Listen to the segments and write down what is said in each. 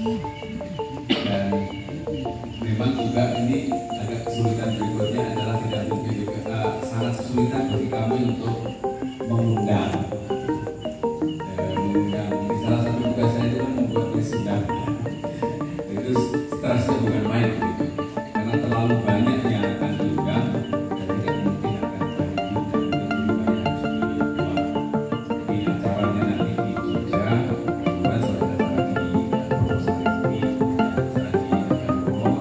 Dan memang juga ini agak kesulitan berikutnya adalah tidak mungkin juga sangat kesulitan bagi kami untuk mengundang. Di salah satu tugas saya itu kan membuat wisuda. Itu stresnya bukan main gitu. Karena terlalu banyak yang akan diundang dan tidak mungkin akan balik untuk dibayar semua. Di acaranya nanti di Jogja, kemudian sore acara di Purwosari, acara di Nagaro,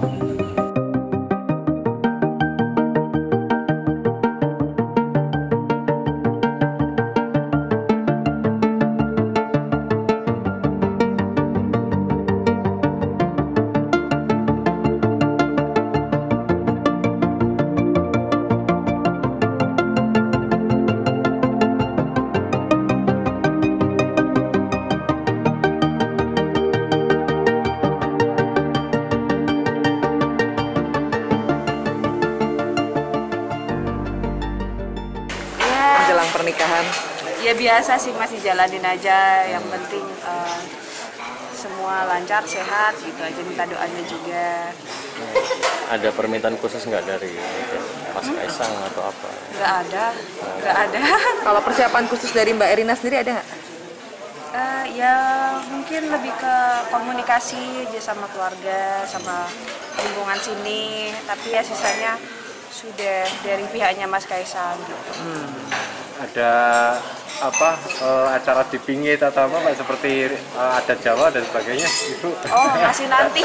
menjelang pernikahan? Ya biasa sih, masih jalanin aja. Yang penting semua lancar, sehat gitu aja. Minta doanya juga. Ada permintaan khusus nggak dari Mas Kaisang atau apa? Nggak ada. Kalau persiapan khusus dari Mbak Erina sendiri ada nggak? Ya mungkin lebih ke komunikasi aja sama keluarga, sama lingkungan sini. Tapi ya sisanya sudah dari pihaknya Mas Kaisang gitu. Ada apa acara dipingit atau apa Pak, seperti adat Jawa dan sebagainya itu? Oh masih nanti.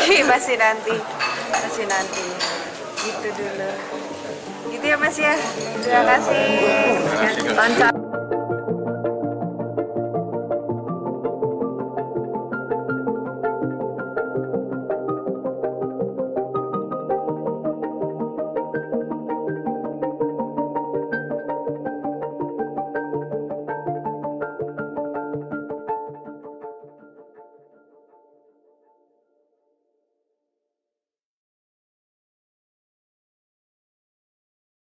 Gitu dulu. Gitu ya Mas ya. Terima kasih. Lancar.